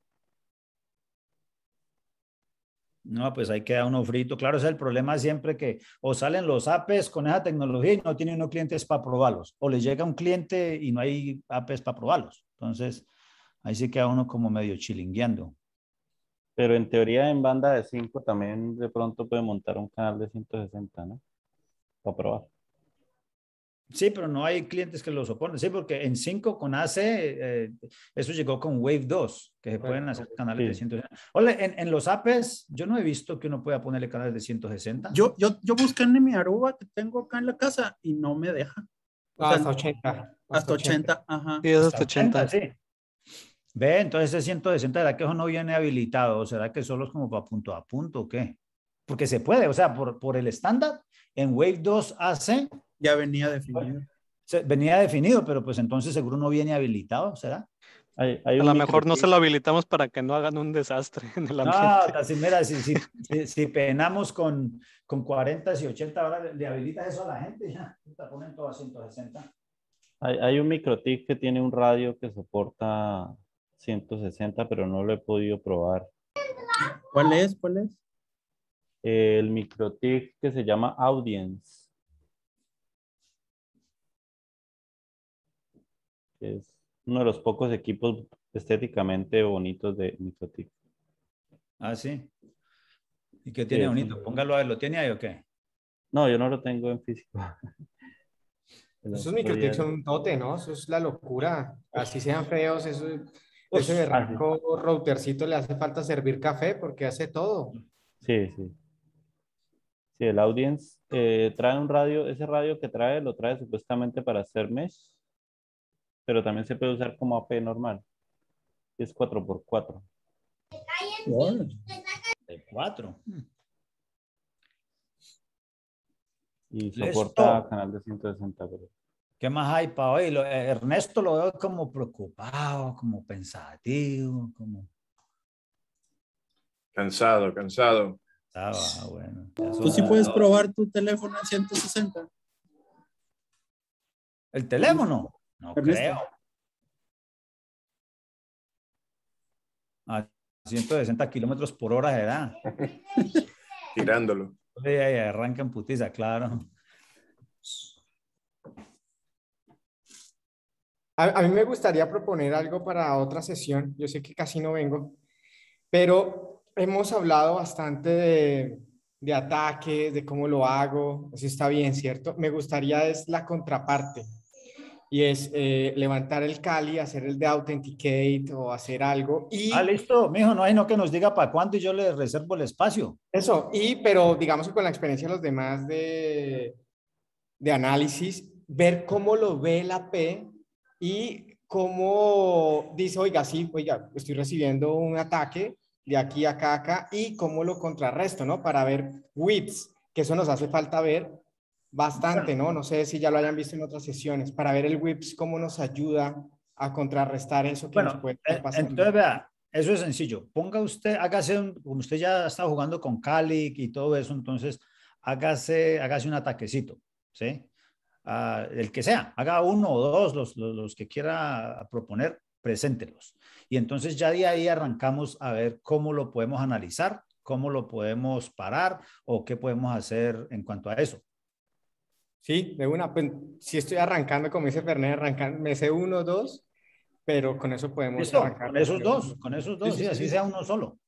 No, pues ahí queda uno frito. Claro, ese es el problema siempre que o salen los A P Es con esa tecnología y no tienen unos clientes para probarlos. O les llega un cliente y no hay A P Es para probarlos. Entonces, ahí sí queda uno como medio chilingueando. pero en teoría en banda de cinco también de pronto puede montar un canal de ciento sesenta, ¿no? Para probar. Sí, pero no hay clientes que lo soporten. Sí, porque en cinco con A C, eh, eso llegó con Wave dos, que se pueden hacer canales Sí. de ciento sesenta. Ole, en, en los A P Es, yo no he visto que uno pueda ponerle canales de ciento sesenta. Yo, yo, yo busqué en mi Aruba que tengo acá en la casa y no me deja. O Ah, sea, hasta ochenta. hasta ochenta, ajá. Sí, es hasta ochenta. Sí. Ve, entonces ese ciento sesenta, ¿será que eso no viene habilitado? ¿O será que solo es como para punto a punto o qué? Porque se puede, o sea, por, por el estándar, en Wave dos A C Ya venía definido. se- venía definido, pero pues entonces seguro no viene habilitado, ¿será? Hay, hay A un lo mejor no microchip. se lo habilitamos para que no hagan un desastre en el No, ambiente. así, mira, si, si, si, si penamos con, con cuarenta y ochenta horas, le, le habilitas eso a la gente y ya, te ponen todo a ciento sesenta. Hay, hay un microtik que tiene un radio que soporta ciento sesenta, pero no lo he podido probar. ¿Cuál es? ¿Cuál es? El microtik que se llama Audience. Es uno de los pocos equipos estéticamente bonitos de microtik. Ah, sí. ¿Y qué tiene Sí, bonito? sí. Póngalo a ver, ¿lo tiene ahí o qué? No, yo no lo tengo en físico. El Esos otro microtics día- son un tote, ¿no? Eso es la locura. Así sean feos, eso, ese Ah, berraco routercito le hace falta servir café porque hace todo. Sí, sí. Sí, el Audience eh, trae un radio, ese radio que trae lo trae supuestamente para hacer mesh, pero también se puede usar como A P normal. Es cuatro por cuatro. De cuatro. Y Listo. soporta canal de ciento sesenta. Pero... ¿Qué más hay para hoy? Lo- eh, Ernesto lo veo como preocupado, como pensativo, como... Cansado, cansado. Ah, va, bueno. Ya son Tú sí las puedes dos. probar tu teléfono en ciento sesenta. ¿El teléfono? No Ernesto. creo. A ciento sesenta kilómetros por hora de edad. Tirándolo. Ahí, ahí arranca en putiza, claro. A, a mí me gustaría proponer algo para otra sesión. Yo sé que casi no vengo, pero hemos hablado bastante de, de ataques, de cómo lo hago. Eso está bien, ¿cierto? Me gustaría es la contraparte. y es eh, levantar el Kali, hacer el de Authenticate o hacer algo. Y ah, listo, mijo, no hay no que nos diga para cuándo y yo le reservo el espacio. eso, y pero digamos que con la experiencia de los demás de, de análisis, ver cómo lo ve el A P y cómo dice, oiga, sí, oiga, estoy recibiendo un ataque de aquí a acá, acá, y cómo lo contrarresto, ¿no? Para ver whips, que eso nos hace falta ver bastante, ¿no? No sé si ya lo hayan visto en otras sesiones, para ver el whips, cómo nos ayuda a contrarrestar eso que Bueno, nos puede estar eh, pasando. entonces vea, eso es sencillo. Ponga usted, hágase un, como usted ya está jugando con Kali y todo eso, entonces hágase, hágase un ataquecito, ¿sí? Uh, el que sea, haga uno o dos, los, los, los que quiera proponer, preséntelos. Y entonces ya de ahí arrancamos a ver cómo lo podemos analizar, cómo lo podemos parar o qué podemos hacer en cuanto a eso. Sí, de una, pues, si estoy arrancando, como dice Fernet, arrancando, me sé uno o dos, pero con eso podemos ¿Listo? arrancar. Con esos dos, con esos dos, sí, sí, sí, así sí. Sea uno solo.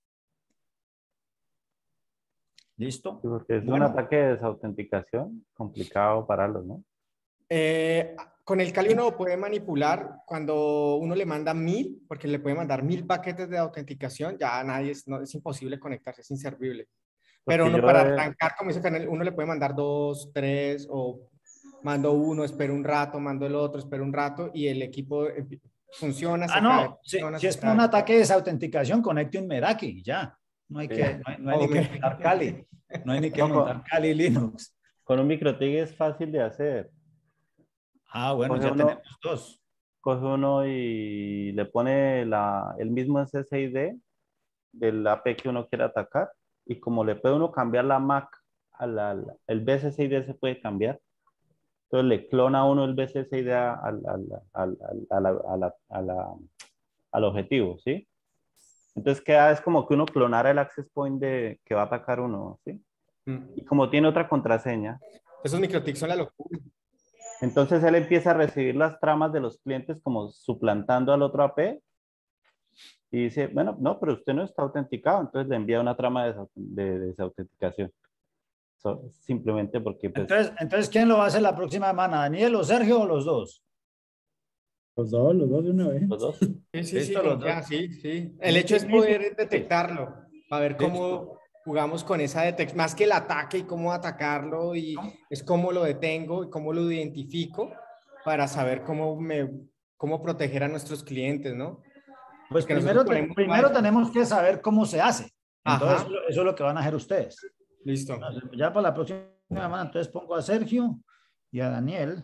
¿Listo? Sí, porque es bueno. un ataque de desautenticación complicado pararlo, ¿no? Eh, con el Kali uno puede manipular cuando uno le manda mil, porque le puede mandar mil paquetes de autenticación, ya nadie es, no, es imposible conectarse, es inservible. Pero uno para he... arrancar, como dice Fernel, uno le puede mandar dos, tres, o mando uno, espero un rato, mando el otro, espero un rato, y el equipo funciona, ah, se no, cae. Si, funciona, si es cae. un ataque de desautenticación, conecte un Meraki, ya. No hay, sí. que, no hay, no hay oh, ni que montar Kali. No hay ni que no, montar con, Kali Linux. Con un MikroTik es fácil de hacer. Ah, bueno, coge ya uno, tenemos dos. Coge uno y le pone la, el mismo S S I D del A P que uno quiere atacar. Y como le puede uno cambiar la M A C, a la, la, el B S S I D se puede cambiar. Entonces le clona uno el B S S I D al, al, al, al, al, al, al objetivo, ¿sí? Entonces queda, es como que uno clonara el access point de, que va a atacar uno, ¿sí? Mm. Y como tiene otra contraseña. Esos MikroTiks son la locura. Entonces él empieza a recibir las tramas de los clientes como suplantando al otro A P y dice, bueno, no, pero usted no está autenticado, entonces le envía una trama de, de, de desautenticación. So, simplemente porque... Pues, entonces, entonces, ¿quién lo va a hacer la próxima semana? ¿Daniel o Sergio o los dos? Los dos, los dos de una vez. Los dos. Sí, sí, sí, los dos. sí, sí. El hecho es poder detectarlo, para ver cómo jugamos con esa detección, más que el ataque y cómo atacarlo, y es cómo lo detengo y cómo lo identifico para saber cómo, me, cómo proteger a nuestros clientes, ¿no? Pues Porque primero, te, primero tenemos que saber cómo se hace. Entonces, eso, eso es lo que van a hacer ustedes. Listo. Entonces, ya para la próxima semana, entonces pongo a Sergio y a Daniel.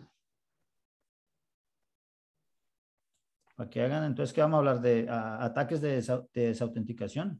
Para que hagan, entonces, ¿qué vamos a hablar? ¿De a, ataques de, desa, de desautenticación?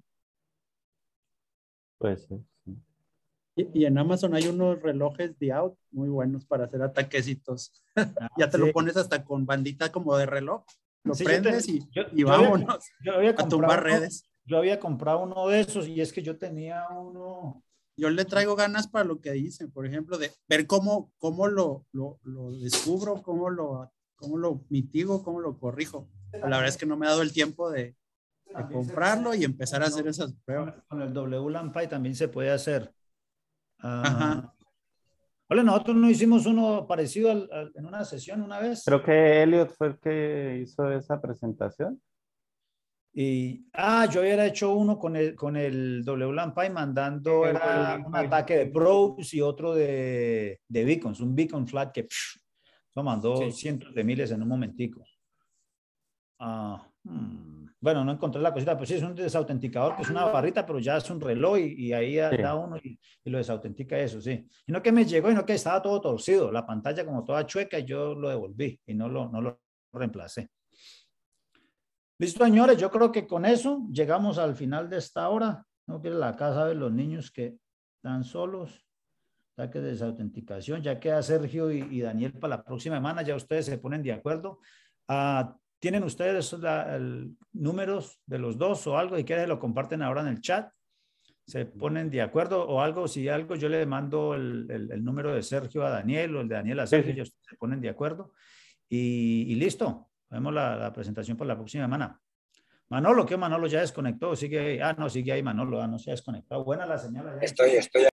Pues sí. Y, y en Amazon hay unos relojes de out muy buenos para hacer ataquecitos. Ah, ya te sí. lo pones hasta con bandita como de reloj. Lo sí, prendes te, y, yo, y yo vámonos había, yo había a tumbar uno, redes. Yo había comprado uno de esos y es que yo tenía uno... Yo le traigo ganas para lo que dicen, por ejemplo, de ver cómo, cómo lo, lo, lo descubro, cómo lo, cómo lo mitigo, cómo lo corrijo. Pero la verdad es que no me ha dado el tiempo de, de comprarlo y empezar a hacer esas pruebas. Con el W LAMPy también se puede hacer. Uh, Ajá. Hola, nosotros no hicimos uno parecido al, al, en una sesión una vez. Creo que Elliot fue el que hizo esa presentación. Y, ah, yo había hecho uno con el, con el W LAMPy mandando era un ataque de probes y otro de, de beacons, un beacon flat que psh, lo mandó sí. cientos de miles en un momentico. Ah, hmm. Bueno, no encontré la cosita, pues sí, es un desautenticador que es una barrita, pero ya es un reloj y, y ahí sí. da uno y, y lo desautentica eso, sí. Y no que me llegó y no que estaba todo torcido, la pantalla como toda chueca y yo lo devolví y no lo, no lo reemplacé. Listo, señores, yo creo que con eso llegamos al final de esta hora. No quiero la casa ver los niños que están solos. Ataques de desautenticación. Ya queda Sergio y, y Daniel para la próxima semana. Ya ustedes se ponen de acuerdo. Uh, ¿Tienen ustedes la, el, números de los dos o algo? Y quieren lo comparten ahora en el chat. Se ponen de acuerdo o algo. Si algo, yo le mando el, el, el número de Sergio a Daniel o el de Daniel a Sergio. Sí, sí. Y ustedes se ponen de acuerdo. Y, y listo. Vemos la, la presentación para la próxima semana. Manolo, ¿qué Manolo ya desconectó? Sigue ahí. Ah, no, sigue ahí Manolo. Ah, no se ha desconectado. Buena la señal. Allá. Estoy, estoy.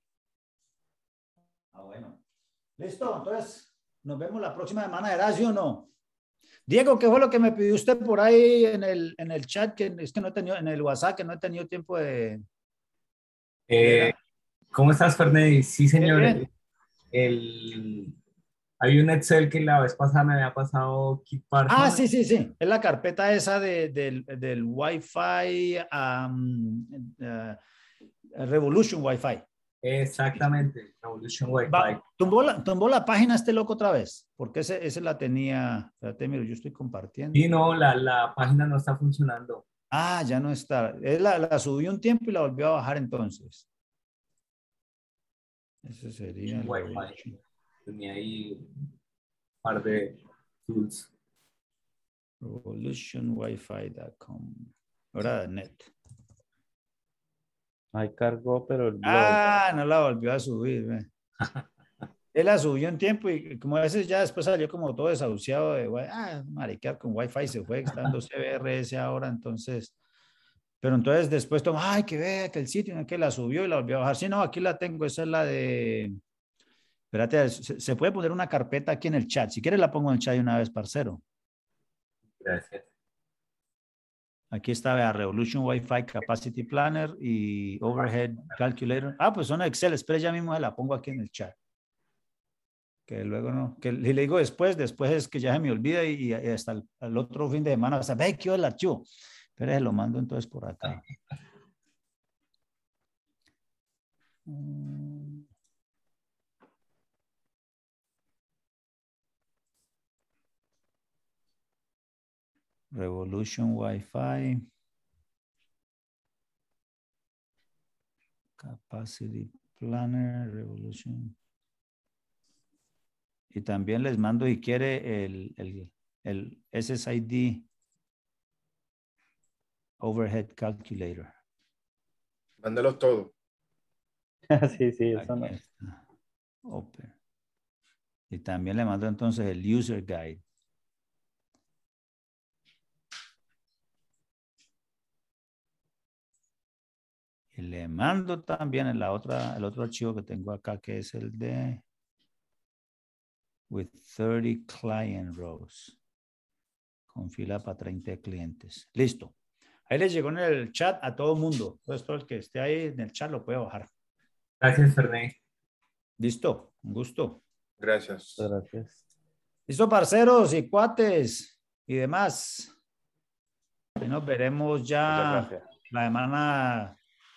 Ah, bueno. Listo, entonces nos vemos la próxima semana. ¿Era sí o no? Diego, ¿qué fue lo que me pidió usted por ahí en el, en el chat? Que es que no he tenido, en el WhatsApp, que no he tenido tiempo de... Eh, ¿Cómo estás, Ferney? Sí, señor. Bien. El, hay un Excel que la vez pasada me había pasado Keep Parsons. Ah, sí, sí, sí. Es la carpeta esa de, del, del Wi-Fi, um, uh, Revolution Wi-Fi. Exactamente, Revolution Wi-Fi. Va, tumbó, la, tumbó la página este loco otra vez, porque ese, ese la tenía. Espérate, mira, yo estoy compartiendo. Sí, no, la, la página no está funcionando. Ah, ya no está. Él la, la subió un tiempo y la volvió a bajar entonces. Ese sería el Wi-Fi. Tenía ahí un par de tools. revolution wifi punto com. Ahora net. Ahí cargó, pero el blog. Ah, no la volvió a subir. Ve. Él la subió un tiempo y como a veces ya después salió como todo desahuciado de, ah, mariquear con Wi-Fi se fue, está dando C B R S ahora, entonces, pero entonces después tomó, ay, que vea que el sitio, que la subió y la volvió a bajar. Sí, no, aquí la tengo, esa es la de, espérate, se, se puede poner una carpeta aquí en el chat, si quieres la pongo en el chat de una vez, parcero. Gracias. Aquí está, vea, Revolution Wi-Fi Capacity Planner y Overhead Calculator. Ah, pues son Excel, espera, ya mismo se la pongo aquí en el chat. Que luego no, que le digo después, después es que ya se me olvida y, y hasta el, el otro fin de semana, o sea, ve que yo el archivo. Pero se lo mando entonces por acá. Mm. Revolution Wi-Fi. Capacity Planner, Revolution. Y también les mando, si quiere, el, el, el S S I D Overhead Calculator. Mándalos todos. Sí, sí, eso no. Open. Y también le mando entonces el User Guide. Y le mando también en la otra, el otro archivo que tengo acá, que es el de with thirty client rows. Con fila para treinta clientes. Listo. Ahí les llegó en el chat a todo el mundo. Entonces, todo el que esté ahí en el chat lo puede bajar. Gracias, Ferney. Listo. Un gusto. Gracias. Gracias. Listo, parceros y cuates y demás. Y nos veremos ya la semana.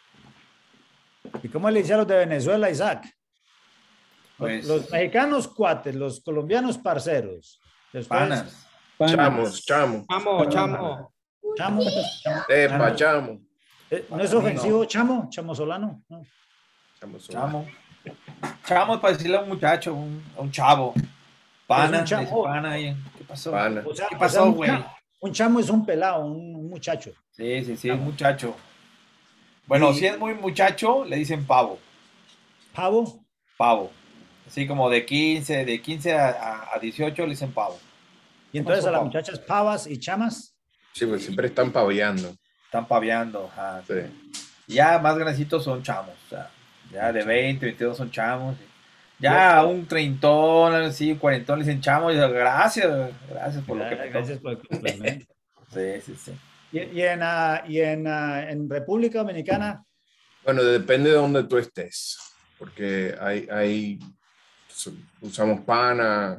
¿Y cómo le hicieron los de Venezuela, Isaac? Pues, los mexicanos cuates, los colombianos parceros. Después, panas. Chamos, chamo. Chamo, chamo. Chamo. Epa, chamo. ¿No es ofensivo, chamo? Chamo Solano. No. Chamo. Solano. Chamo. Chamo es para decirle a un muchacho, un, a un chavo. Pana, Es un chamo. pana ahí. ¿Qué pasó? Pana. O sea, ¿Qué o sea, pasó, un güey? chamo- Un chamo es un pelado, un, un muchacho. Sí, sí, sí, un muchacho. Bueno, Y- si es muy muchacho, le dicen pavo. ¿Pavo? Pavo. Así como de quince, de quince a, a- a dieciocho le dicen pavo. Y entonces pasó, a las pavo? muchachas pavas y chamas. Sí, pues siempre están paviando. Están paveando. Ajá. Sí. Ya más grandecitos son chamos. O sea, ya de veinte, veintidós son chamos. Ya un treintón, así, un cuarentón le dicen chamos. Y yo, gracias, gracias por lo que me Gracias por el complemento. Sí, sí, sí. Y, y en, ah, y en, ah, en República Dominicana, Bueno, depende de donde tú estés. Porque hay, hay usamos pana,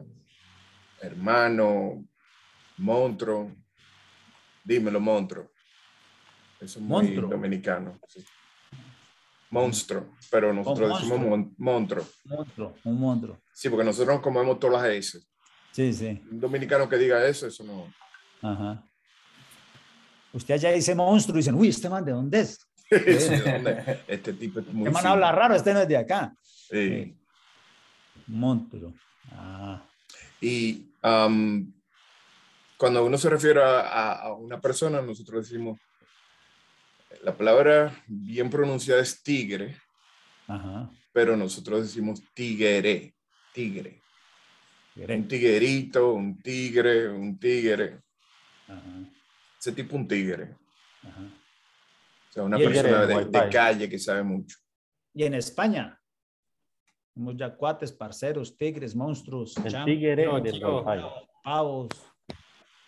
hermano, monstruo. Dímelo, monstruo. Eso es muy Monstruo. dominicano. Sí. Monstruo, pero nosotros Oh, decimos monstruo. mon- monstruo. monstruo, un monstruo. Sí, porque nosotros nos comemos todas las S. Sí, sí. Un dominicano que diga eso, eso no. Ajá. Usted allá dice monstruo y dicen, uy, este man, ¿de dónde es? Sí, ¿de dónde? Este tipo es muy Este man fino. habla raro, este no es de acá. Sí. Monstruo. Ah. Y um, cuando uno se refiere a, a- a una persona, nosotros decimos, la palabra bien pronunciada es tigre, Ajá. pero nosotros decimos tigre, tigre. Tigre. Un tiguerito, un tigre, un tigre. Ajá. Ese tipo un tigre. Ajá. O sea, una Y el persona tigre de, en de Wi-Fi. calle que sabe mucho. Y en España, somos ya cuates, parceros, tigres, monstruos, El cham- tigre No, del chico. Wi-Fi. pavos.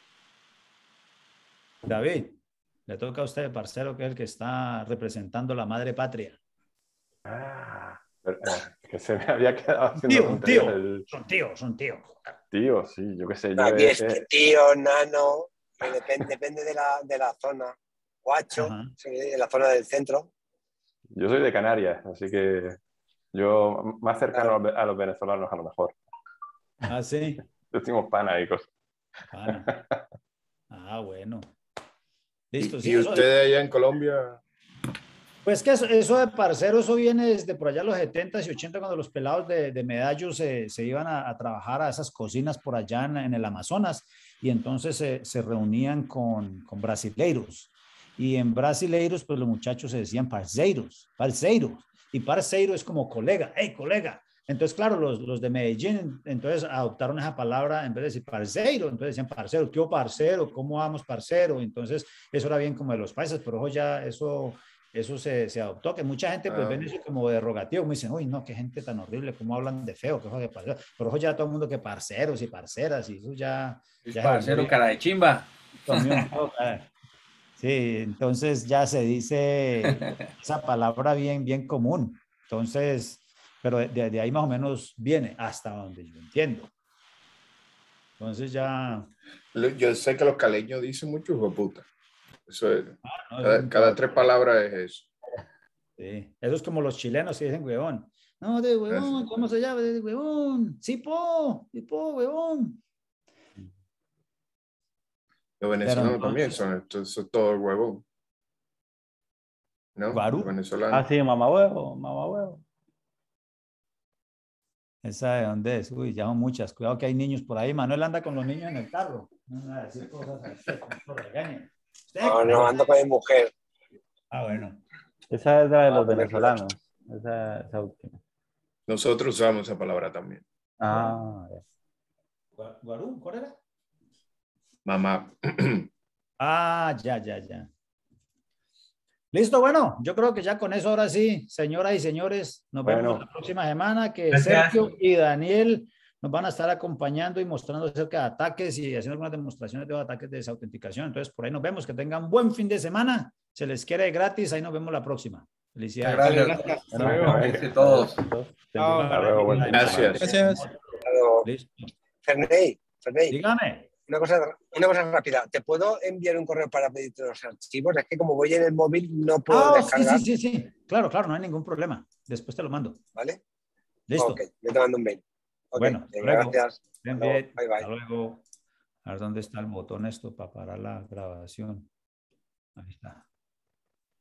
David, le toca a usted, parcero, que es el que está representando la madre patria. Ah, pero, eh, que se me había quedado haciendo Tío, tonterías tío, el- son tíos, son tíos. Tío, sí, yo qué sé. Yo, Aquí eh, es eh, tío, nano, que depende, depende de, la, de la zona. Guacho, Ajá. sí, de la zona del centro. yo soy de Canarias, así que yo más cercano a los, a los venezolanos a lo mejor. Ah, sí. Decimos pana y cosas. Pana. Ah, bueno. ¿Y, Listo, sí, y eso- usted allá en Colombia? Pues que eso, eso de parcero, eso viene desde por allá los setenta y ochenta, cuando los pelados de, de Medallo se, se iban a, a trabajar a esas cocinas por allá en, en el Amazonas, y entonces se, se reunían con, con brasileiros. Y en brasileiros, pues los muchachos se decían parceiros, parceiros. Y parceiro es como colega, hey, colega. Entonces, claro, los, los de Medellín, entonces adoptaron esa palabra en vez de decir parceiro, entonces decían parcero, tío parcero, ¿cómo vamos parcero? Entonces, eso era bien como de los paisas, pero eso ya, eso eso se, se adoptó, que mucha gente pues Ah. ven eso como derogativo, me dicen, uy, no, qué gente tan horrible, cómo hablan de feo, qué cosa de parcero, pero eso ya todo el mundo que parceros y parceras, y eso ya... ya Parcero, cara de chimba. También, sí, entonces ya se dice esa palabra bien, bien común, entonces, pero de, de ahí más o menos viene, hasta donde yo entiendo. Entonces ya... Lo- Yo sé que los caleños dicen mucho hijo de puta. Eso es. no, eso es Cada, un cada trabajo. tres palabras es eso. Sí, eso es como los chilenos que dicen huevón. No, de huevón, ¿cómo se llama? De huevón. Sí, po, sí, po, huevón. Los venezolanos también son, esto- son todo huevón. ¿No? Guarú. Los venezolanos. Ah, sí, mamá huevo, mamá huevo. ¿Esa de dónde es? Uy, ya son muchas. Cuidado que hay niños por ahí. Manuel anda con los niños en el carro. No me va a decir cosas así, no lo regañen. Usted, No, no, ando con mi mujer. Ah, bueno. Esa es la de Vamos los a comer venezolanos. Esa, esa última. Nosotros usamos esa palabra también. Ah, ya. Gua- ¿Guarú? ¿Cuál era? Mamá. Ah, ya, ya, ya. Listo, bueno, yo creo que ya con eso ahora sí, señoras y señores, nos vemos Bueno. la próxima semana, que Gracias. Sergio y Daniel nos van a estar acompañando y mostrando acerca de ataques y haciendo algunas demostraciones de ataques de desautenticación. Entonces, por ahí nos vemos, que tengan buen fin de semana, se les quiere gratis, ahí nos vemos la próxima. Felicidades. Gracias. Gracias. Hasta Bueno, luego. venga. Gracias a todos. Chao. Hasta luego, buen fin de semana. Gracias. Gracias. Pero, Listo. Ferney, Ferney, Dígame. una cosa, una cosa rápida. ¿Te puedo enviar un correo para pedirte los archivos? Es que como voy en el móvil no puedo Ah, sí, descargar. sí, sí, sí. Claro, claro, no hay ningún problema. Después te lo mando. ¿Vale? Listo. Ok, yo te mando un mail. Ok, Bueno, hasta venga, luego. gracias. Bien, Hasta luego. bien. Bye, bye. Hasta luego. A ver dónde está el botón esto para parar la grabación. Ahí está.